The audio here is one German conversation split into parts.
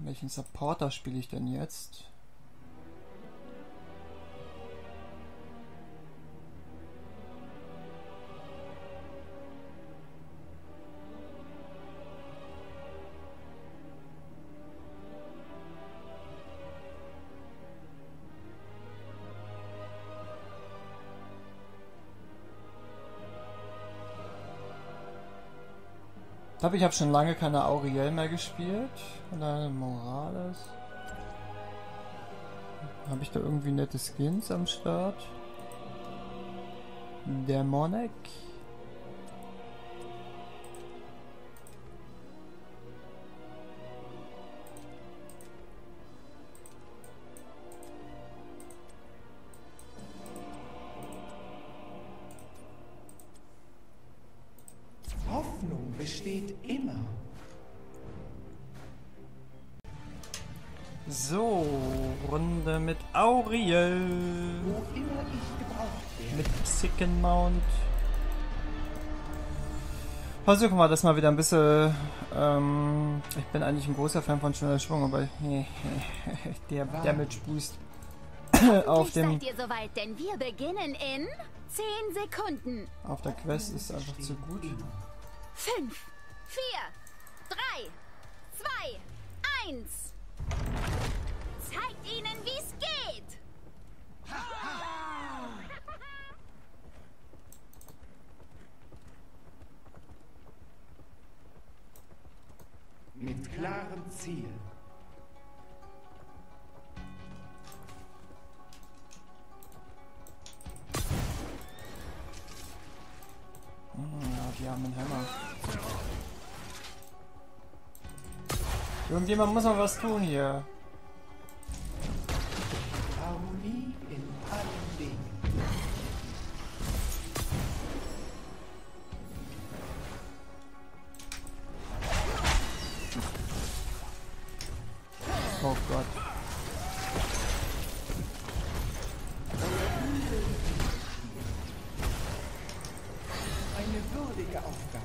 Welchen Supporter spiele ich denn jetzt? Ich habe schon lange keine Auriel mehr gespielt. Oder Morales. Habe ich da irgendwie nette Skins am Start? Dämonek. Hoffnung besteht immer. So, Runde mit Auriel. Wo immer ich gebraucht werde. Mit Chicken Mount. Versuchen wir das mal wieder ein bisschen. Ich bin eigentlich ein großer Fan von schneller Schwung, aber der Damage Boost auf dem. Seid ihr soweit, denn wir beginnen in 10 Sekunden. Auf der Quest ist einfach zu gut. 5, 4, 3, 2, 1. Zeigt ihnen, wie's geht. Mit klarem Ziel. Ja, die haben einen Hammer. Irgendjemand muss mal was tun hier. Harmonie in allen Dingen. Oh Gott. Eine würdige Aufgabe.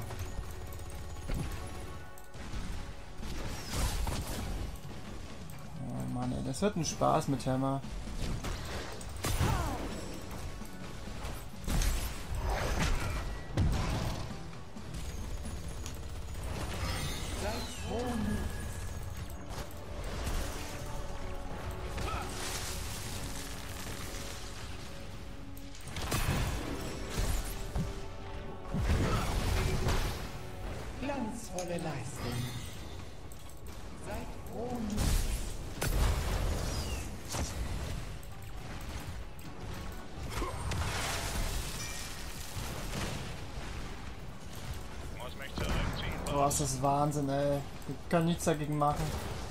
Oh Mann, ey, das wird ein Spaß mit Hammer. Seid froh. Glanzvolle Leistung. Seid froh. Boah, ist das Wahnsinn, ey. Wir können nichts dagegen machen.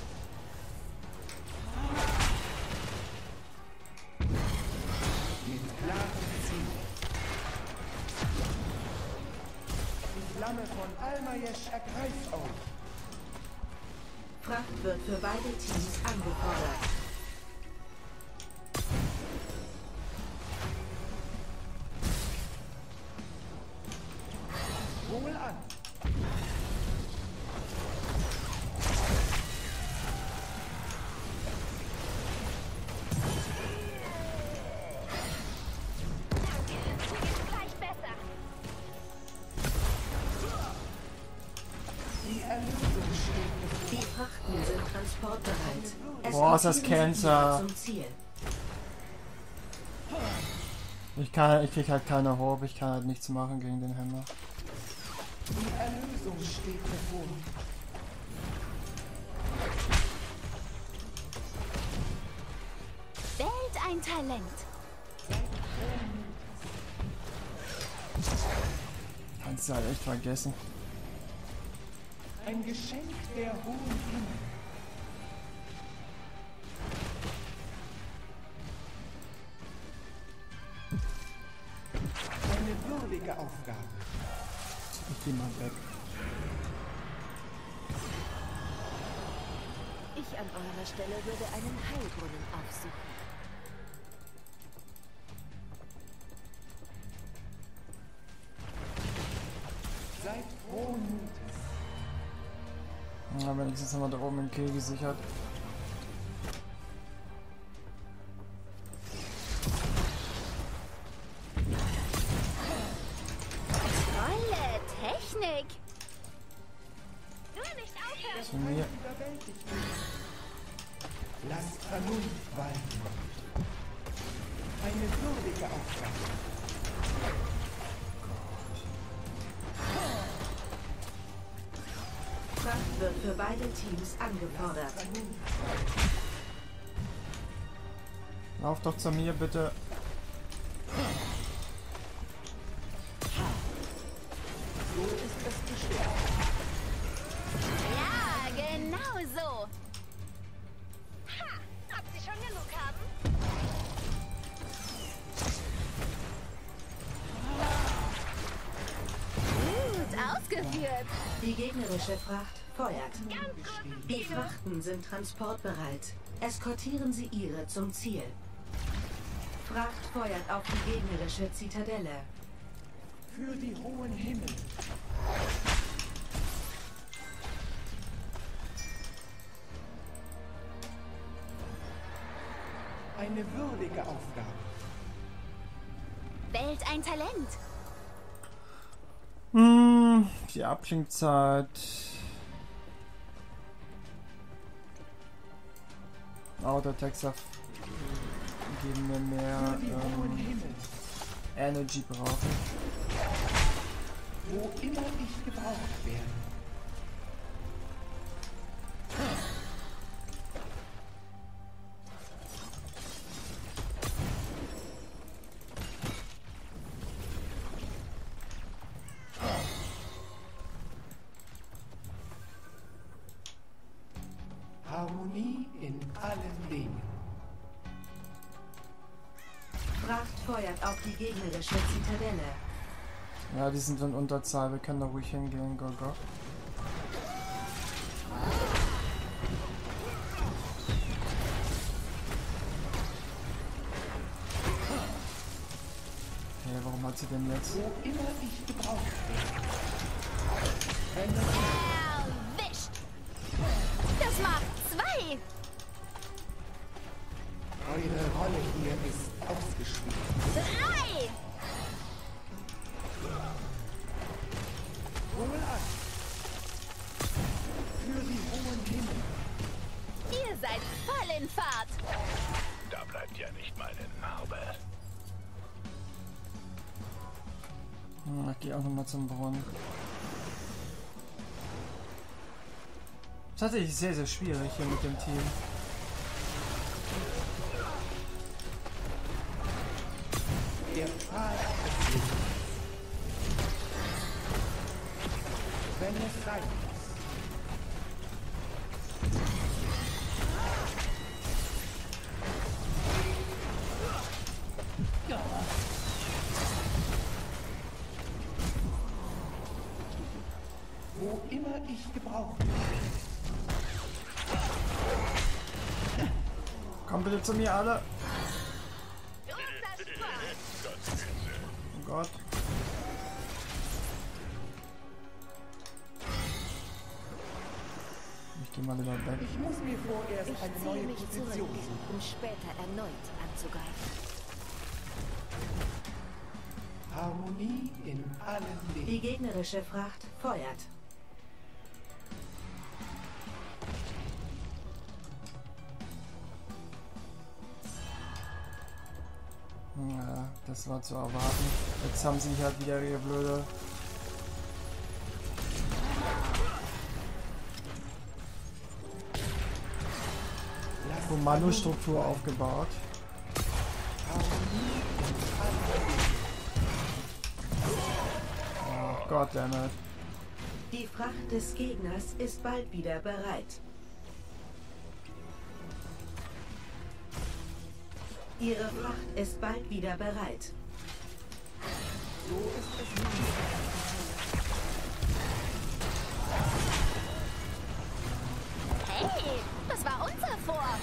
Mit klarem Ziel. Die Flamme von Almayesh ergreift euch. Fracht wird für beide Teams angefordert. Wohl an. Gleich besser. Die Erlösung steht Die Frachten sind transportbereit. Es Boah, ist das marschieren Sie Cancer. zum Ziel. Ich krieg halt keine Hope, ich kann halt nichts machen gegen den Hammer. Die Erlösung steht bevor. Wählt ein Talent. Kannst du halt echt vergessen. Ein Geschenk der hohen Himmel. Eine würdige Aufgabe. Ich geh mal weg. Ich an eurer Stelle würde einen Heilbrunnen aufsuchen. Seid frohen Mutes. Ja, wenigstens haben wir da oben einen Kill gesichert. Tolle Technik. Nur nicht aufhören. Zu mir. Lasst Vernunft walten. Eine würdige Aufgabe. Kraft wird für beide Teams angefordert. Lauf doch zu mir, bitte. So ist es geschehen. Ja, genau so. Ha, ob Sie schon genug haben? Gut ausgeführt. Die gegnerische Fracht feuert. Die Frachten sind transportbereit. Eskortieren Sie ihre zum Ziel. Fracht feuert auf die gegnerische Zitadelle. Für die hohen Himmel. Eine würdige Aufgabe. Wählt ein Talent. Die Abklingzeit. Auto-Texter geben mir mehr Für die hohen Himmel. Energy brauche. Wo immer ich gebraucht werde. Harmonie in allen Dingen. Fracht feuert auf die gegnerische Zitadelle. Ja, die sind in Unterzahl. Wir können da ruhig hingehen, go, go. Okay, warum hat sie denn jetzt? Wo immer ich gebraucht werde. Erwischt. Das macht 2. Eure Rolle hier ist ausgespielt. 3. Wohl an. Für die hohen Himmel. Ihr seid voll in Fahrt. Da bleibt ja nicht mal eine Narbe. Ich gehe auch nochmal zum Brunnen. Tatsächlich sehr, sehr schwierig hier mit dem Team. Der Pfahl des Lebens. Wenn es sein muss. Wo immer ich gebraucht werde. Kommt bitte zu mir alle. Großer Spaß. Oh Gott. Ich gehe mal wieder weg. Ich muss mir vorerst Ich eine ziehe neue mich Position zurück, suchen. um später erneut anzugreifen. Harmonie in allen Die Dingen. gegnerische Fracht feuert. Ja, das war zu erwarten. Jetzt haben sie halt wieder ihre blöde Kommandostruktur aufgebaut. Oh Gott, dammit. Die Fracht des Gegners ist bald wieder bereit. Ihre Fracht ist bald wieder bereit. Hey, das war unser Vor.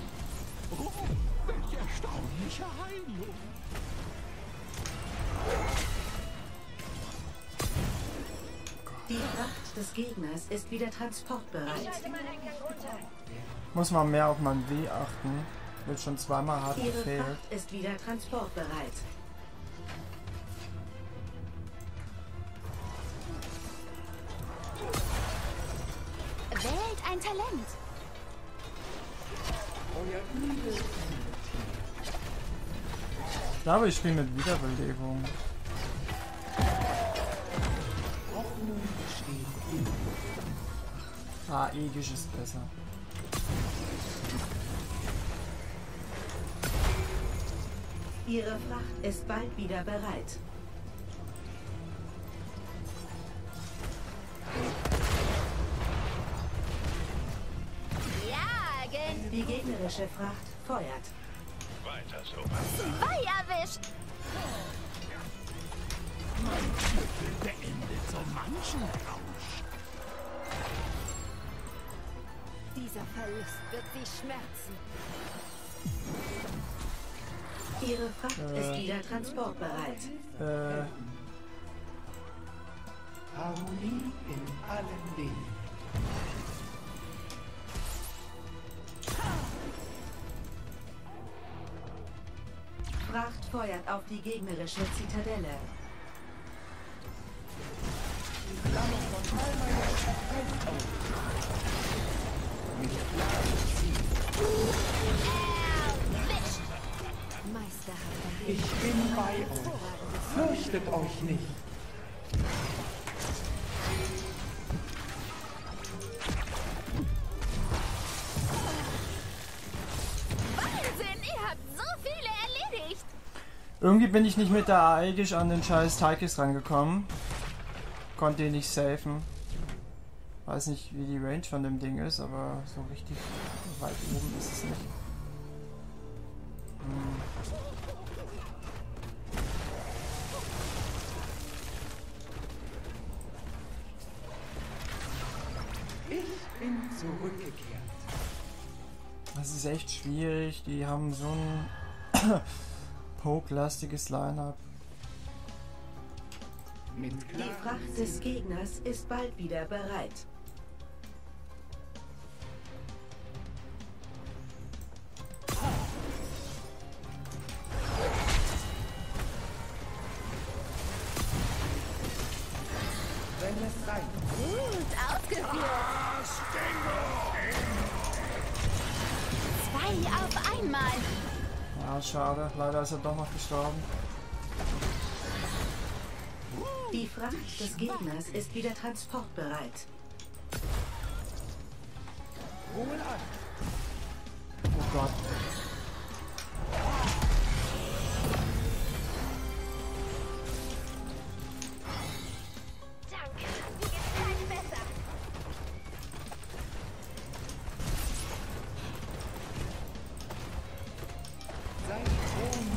Welche erstaunliche Heilung. Die Fracht des Gegners ist wieder transportbereit. Muss man mehr auf mein W achten. Wird schon zweimal hart Ihre gefehlt. Fracht ist wieder transportbereit. Wählt ein Talent. Ich glaube, ich spiele mit Wiederbelebung. Ah, Aegis ist besser. Ihre Fracht ist bald wieder bereit. Jagen. Die gegnerische Fracht feuert. Weiter so. Zwei erwischt. Beendet so manchen Rausch. Dieser Verlust wird sie schmerzen. Ihre Fracht ist wieder transportbereit. Harmonie in allen Dingen. Fracht feuert auf die gegnerische Zitadelle. Meisterhaft. Ich bin bei euch. Fürchtet euch nicht. Wahnsinn, ihr habt so viele erledigt. Irgendwie bin ich nicht mit der Aegis an den scheiß Taikis rangekommen. Konnte ihn nicht safen. Weiß nicht, wie die Range von dem Ding ist, aber so richtig weit oben ist es nicht. Ich bin zurückgekehrt. Das ist echt schwierig. Die haben so ein Poke-lastiges Line-Up. Mit Die Fracht des Gegners ist bald wieder bereit. wenn es sein Gut ausgeführt. Zwei auf einmal. Ja, schade. Leider ist er doch noch gestorben. Die Fracht des Gegners ist wieder transportbereit. wohl an. Oh Gott. Danke, mir geht's gleich besser. Sein Thron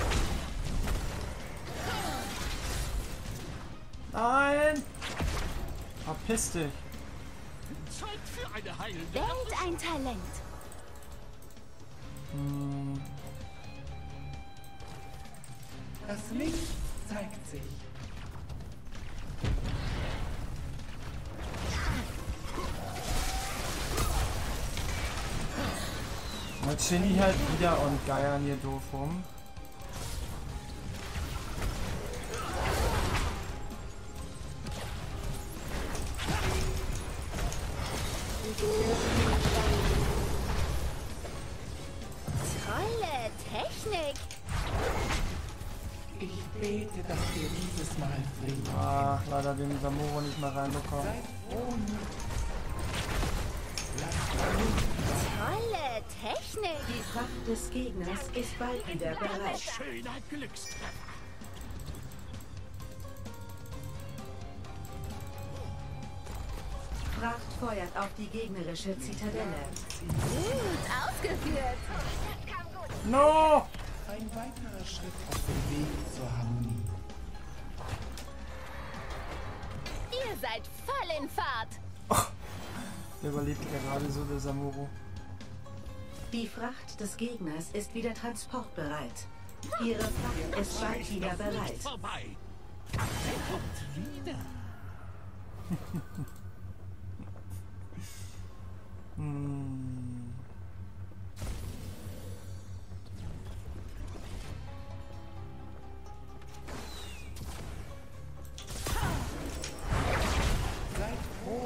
Nein! Verpiss dich. Zeit für eine heilende. Wählt ein Talent. das Licht zeigt sich. Jetzt stehen die halt wieder und geiern hier doof rum. Tolle Technik. Ich bete, dass wir dieses Mal fliehen. Ach, leider den Samuro nicht mehr reinbekommen. Seid froh. Tolle Technik. Die Fracht des Gegners ist bald wieder bereit. Schöner Glückstreffer. Fracht feuert auf die gegnerische Zitadelle. Gut ausgeführt. Das kam gut. No! Ein weiterer Schritt auf dem Weg zur Harmonie. Ihr seid voll in Fahrt. Der überlebt gerade so, der Samuro. Die Fracht des Gegners ist wieder transportbereit. Ihre Fracht ist bald wieder bereit. Vorbei. Er kommt wieder. Seid froh,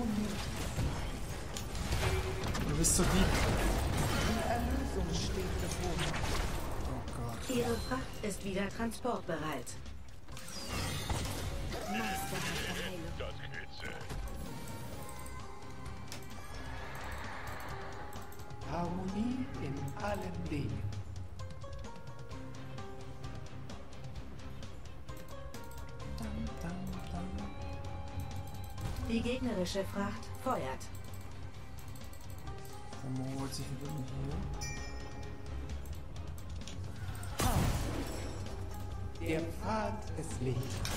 Du bist so deep. die Erlösung steht bevor. Oh Gott. Ihre Fracht ist wieder transportbereit. Meisterhafte Heilung. Das kitzelt. Harmonie in allen Dingen. Die gegnerische Fracht feuert. Dann holt sich wieder hier. Der Pfad des Lichts.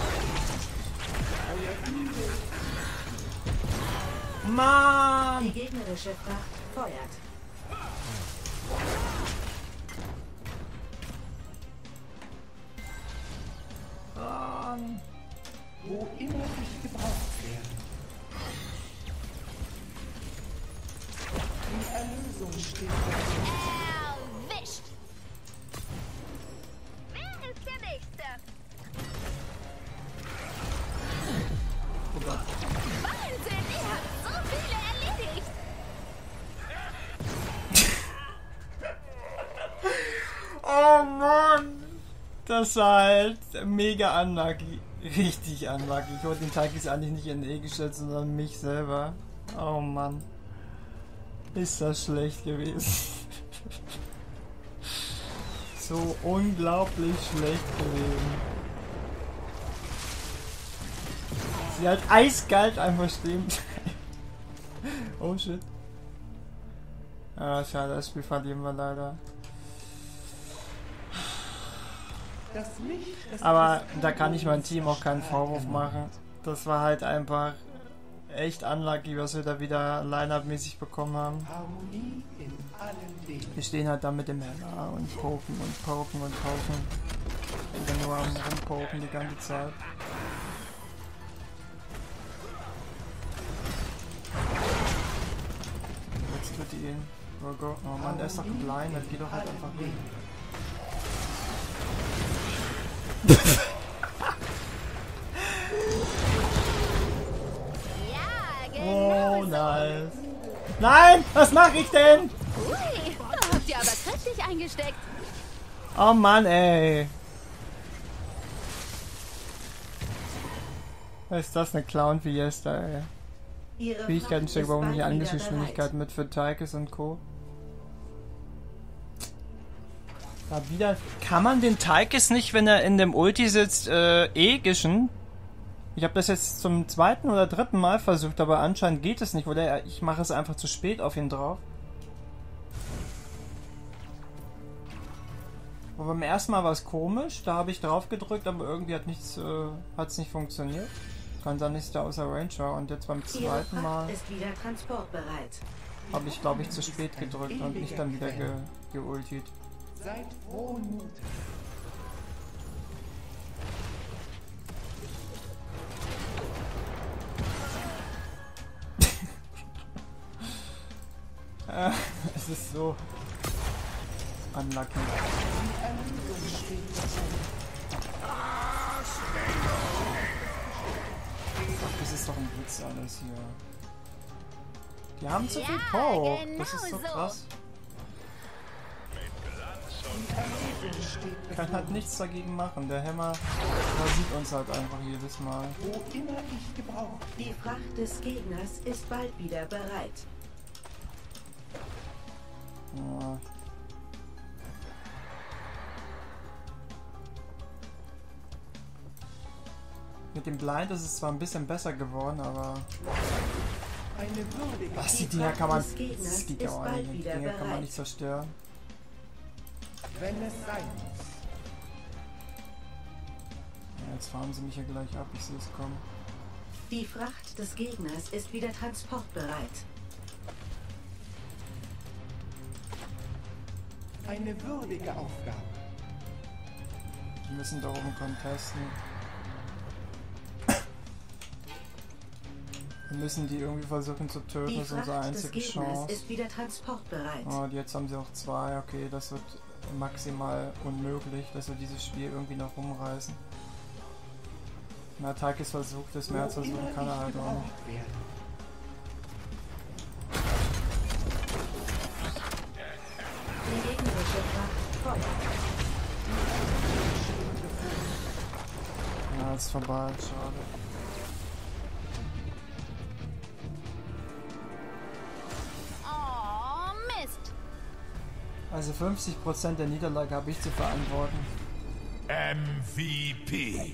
Euer Übel Mann! Die gegnerische Fracht feuert. Mann. wo immer ich gebraucht werde. Die Erlösung steht bevor. Erwischt! Wer ist der Nächste? Oh Gott. Wahnsinn, ihr habt so viele erledigt! Oh Mann! Das war halt mega unlucky. Richtig unlucky. Ich wollte den Takis eigentlich nicht in E gestellt, sondern mich selber. Oh Mann. Ist das schlecht gewesen. So unglaublich schlecht gewesen. Sie hat eiskalt einfach stehen. Oh shit. Ah, schade, das Spiel verlieren wir leider. Das Licht des Aber da kann ich meinem Team auch keinen Vorwurf machen. Das war halt einfach echt unlucky, was wir da wieder Line-Up-mäßig bekommen haben. Harmonie in allen Dingen. Wir stehen halt da mit dem Hammer und poken und poken und poken. Und dann nur am rumpoken die ganze Zeit. Jetzt tut die ihn. Oh Gott, oh Mann, der ist doch blind, dann geht doch halt einfach hin. Ja, Oh, genau so. nice. Nein, was mache ich denn? Ui, da habt ihr aber kräftig eingesteckt. Oh Mann, ey. Was ist das, eine Clown-Fiesta, ey. Ihre Fähigkeitencheck, Fracht warum ist nicht bald wieder Angriffsgeschwindigkeit mit für Taikes und Co. Da wieder. Kann man den Taikes nicht, wenn er in dem Ulti sitzt, gischen? Ich habe das jetzt zum zweiten oder dritten Mal versucht, aber anscheinend geht es nicht, oder? Ich mache es einfach zu spät auf ihn drauf. Aber beim ersten Mal war es komisch, da habe ich drauf gedrückt, aber irgendwie hat es nicht funktioniert. Kann sein, dass ich da außer Range war. Und jetzt beim Ihre zweiten Mal Fracht ist wieder transportbereit. habe ich, glaube ich, zu spät gedrückt und nicht dann wieder geultet. Seid frohen Mutes. Es ist so unlucky. Die Erlösung steht bevor. Ach, das ist doch ein Witz alles hier. Die haben zu viel Ja, Power. Das ist so genau so. krass. Ich kann halt nichts dagegen machen. Der Hammer sieht uns halt einfach jedes Mal. Wo immer ich gebraucht Die Fracht des Gegners ist bald wieder bereit. Ja. Mit dem Blind ist es zwar ein bisschen besser geworden, aber eine würdige was, die Die Dinger kann man. Fracht des Gegners Das geht ist ja auch bald nicht. Die wieder Dinger kann man bereit. nicht zerstören. wenn es sein muss. Ja, jetzt fahren sie mich ja gleich ab. Ich sehe es kommen. Die Fracht des Gegners ist wieder transportbereit. Eine würdige Aufgabe. Die müssen da oben contesten. Wir müssen die irgendwie versuchen zu töten, Die das ist unsere Fracht des einzige Gegners Chance. ist wieder transportbereit. Oh, und jetzt haben sie auch 2. Okay, das wird maximal unmöglich, dass wir dieses Spiel irgendwie noch rumreißen. Na, Takis versucht es, mehr zu versuchen kann er halt auch nicht. Die gegnerische Fracht feuert. Ja, ist vorbei, schade. Oh, Mist. Also 50% der Niederlage habe ich zu verantworten. MVP.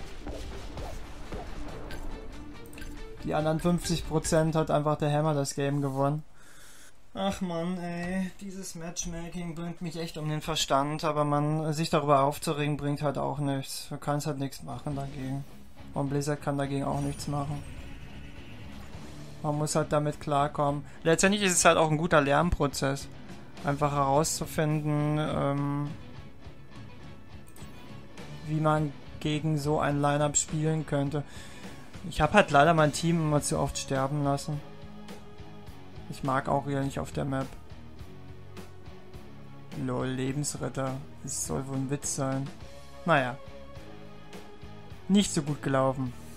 Die anderen 50% hat einfach der Hammer das Game gewonnen. Ach man, ey, dieses Matchmaking bringt mich echt um den Verstand, aber sich darüber aufzuregen bringt halt auch nichts. Du kannst halt nichts machen dagegen. Und Blizzard kann dagegen auch nichts machen. Man muss halt damit klarkommen. Letztendlich ist es halt auch ein guter Lernprozess. Einfach herauszufinden, wie man gegen so ein Line-Up spielen könnte. Ich habe halt leider mein Team immer zu oft sterben lassen. Ich mag Auriel nicht auf der Map. Lol, Lebensretter. Das soll wohl ein Witz sein. Naja. Nicht so gut gelaufen.